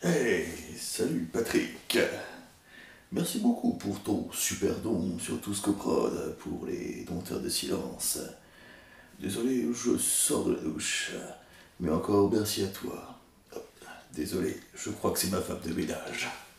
Hey, salut Patrick. Merci beaucoup pour ton super don sur Touscoprod pour les dompteurs de silence. Désolé, je sors de la douche. Mais encore merci à toi. Hop, désolé, je crois que c'est ma femme de ménage.